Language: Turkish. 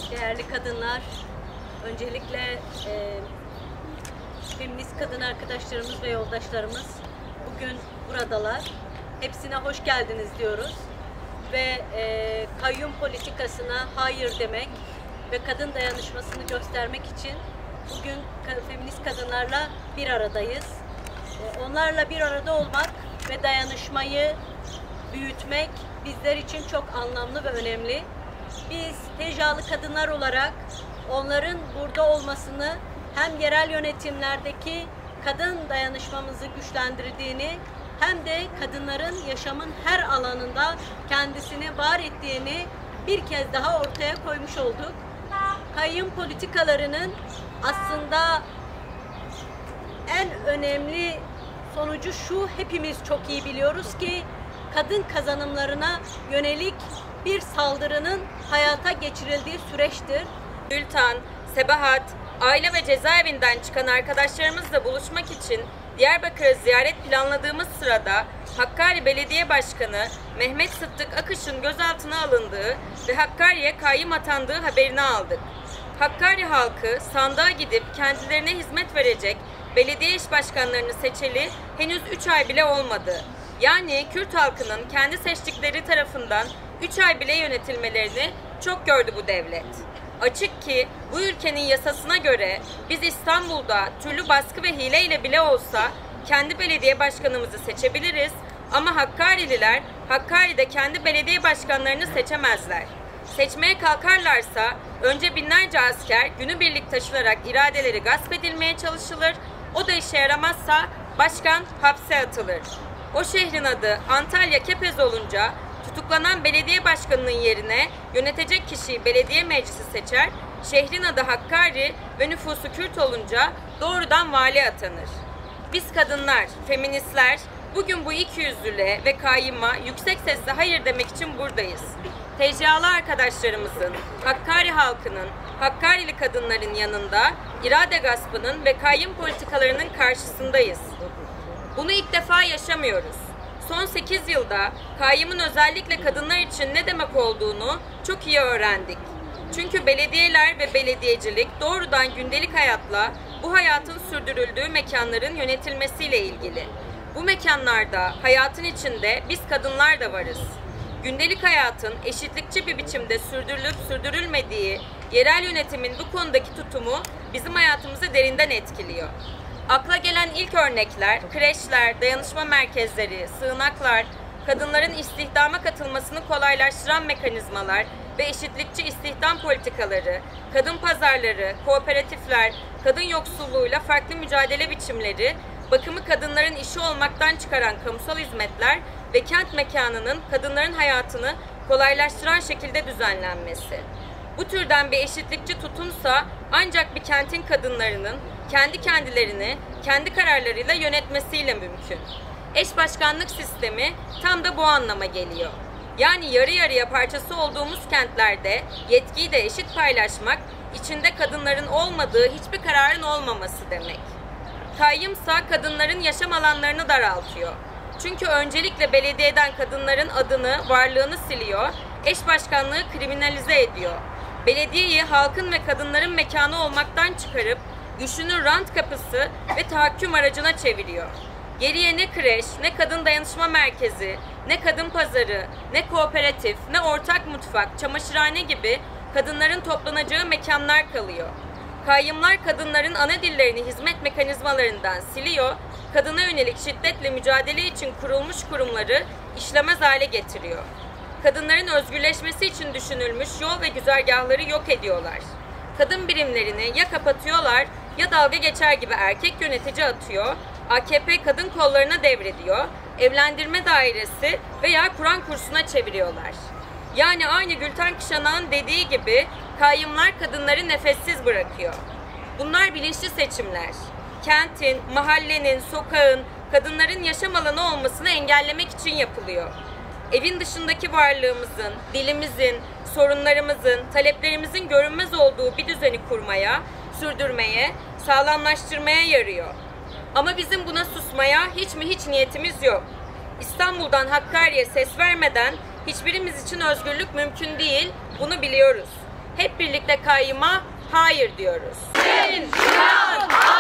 Değerli kadınlar, öncelikle feminist kadın arkadaşlarımız ve yoldaşlarımız bugün buradalar. Hepsine hoş geldiniz diyoruz. Ve kayyum politikasına hayır demek ve kadın dayanışmasını göstermek için bugün feminist kadınlarla bir aradayız. Onlarla bir arada olmak ve dayanışmayı büyütmek bizler için çok anlamlı ve önemli. Biz TCA'lı kadınlar olarak onların burada olmasını hem yerel yönetimlerdeki kadın dayanışmamızı güçlendirdiğini hem de kadınların yaşamın her alanında kendisini var ettiğini bir kez daha ortaya koymuş olduk. Kayyum politikalarının aslında en önemli sonucu şu: hepimiz çok iyi biliyoruz ki kadın kazanımlarına yönelik bir saldırının hayata geçirildiği süreçtir. Gültan, Sebahat, aile ve cezaevinden çıkan arkadaşlarımızla buluşmak için Diyarbakır'a ziyaret planladığımız sırada Hakkari Belediye Başkanı Mehmet Sıddık Akış'ın gözaltına alındığı ve Hakkari'ye kayyum atandığı haberini aldık. Hakkari halkı sandığa gidip kendilerine hizmet verecek belediye iş başkanlarını seçeli henüz 3 ay bile olmadı. Yani Kürt halkının kendi seçtikleri tarafından 3 ay bile yönetilmelerini çok gördü bu devlet. Açık ki bu ülkenin yasasına göre biz İstanbul'da türlü baskı ve hileyle bile olsa kendi belediye başkanımızı seçebiliriz ama Hakkarililer Hakkari'de kendi belediye başkanlarını seçemezler. Seçmeye kalkarlarsa önce binlerce asker günübirlik taşınarak iradeleri gasp edilmeye çalışılır. O da işe yaramazsa başkan hapse atılır. O şehrin adı Antalya Kepez olunca tutuklanan belediye başkanının yerine yönetecek kişiyi belediye meclisi seçer, şehrin adı Hakkari ve nüfusu Kürt olunca doğrudan vali atanır. Biz kadınlar, feministler bugün bu ikiyüzlülüğe ve kayyuma yüksek sesle hayır demek için buradayız. TCA'lı arkadaşlarımızın, Hakkari halkının, Hakkarili kadınların yanında irade gaspının ve kayyum politikalarının karşısındayız. Bunu ilk defa yaşamıyoruz. Son 8 yılda kayyumun özellikle kadınlar için ne demek olduğunu çok iyi öğrendik. Çünkü belediyeler ve belediyecilik doğrudan gündelik hayatla bu hayatın sürdürüldüğü mekanların yönetilmesiyle ilgili. Bu mekanlarda, hayatın içinde biz kadınlar da varız. Gündelik hayatın eşitlikçi bir biçimde sürdürülüp sürdürülmediği, yerel yönetimin bu konudaki tutumu bizim hayatımızı derinden etkiliyor. Akla gelen ilk örnekler, kreşler, dayanışma merkezleri, sığınaklar, kadınların istihdama katılmasını kolaylaştıran mekanizmalar ve eşitlikçi istihdam politikaları, kadın pazarları, kooperatifler, kadın yoksulluğuyla farklı mücadele biçimleri, bakımı kadınların işi olmaktan çıkaran kamusal hizmetler ve kent mekanının kadınların hayatını kolaylaştıran şekilde düzenlenmesi. Bu türden bir eşitlikçi tutumsa ancak bir kentin kadınlarının kendi kendilerini, kendi kararlarıyla yönetmesiyle mümkün. Eş başkanlık sistemi tam da bu anlama geliyor. Yani yarı yarıya parçası olduğumuz kentlerde yetkiyi de eşit paylaşmak, içinde kadınların olmadığı hiçbir kararın olmaması demek. Kayyımsa kadınların yaşam alanlarını daraltıyor. Çünkü öncelikle belediyeden kadınların adını, varlığını siliyor, eş başkanlığı kriminalize ediyor. Belediyeyi halkın ve kadınların mekanı olmaktan çıkarıp güçlünün rant kapısı ve tahakküm aracına çeviriyor. Geriye ne kreş, ne kadın dayanışma merkezi, ne kadın pazarı, ne kooperatif, ne ortak mutfak, çamaşırhane gibi kadınların toplanacağı mekanlar kalıyor. Kayyımlar kadınların ana dillerini hizmet mekanizmalarından siliyor, kadına yönelik şiddetle mücadele için kurulmuş kurumları işlemez hale getiriyor. Kadınların özgürleşmesi için düşünülmüş yol ve güzergahları yok ediyorlar. Kadın birimlerini ya kapatıyorlar ya dalga geçer gibi erkek yönetici atıyor, AKP kadın kollarına devrediyor, evlendirme dairesi veya Kur'an kursuna çeviriyorlar. Yani aynı Gülten Kışanak'ın dediği gibi kayyımlar kadınları nefessiz bırakıyor. Bunlar bilinçli seçimler. Kentin, mahallenin, sokağın, kadınların yaşam alanı olmasını engellemek için yapılıyor. Evin dışındaki varlığımızın, dilimizin, sorunlarımızın, taleplerimizin görünmez olduğu bir düzeni kurmaya, sürdürmeye, sağlamlaştırmaya yarıyor. Ama bizim buna susmaya hiç niyetimiz yok. İstanbul'dan Hakkari'ye ses vermeden hiçbirimiz için özgürlük mümkün değil, bunu biliyoruz. hep birlikte kayyuma hayır diyoruz. Zindan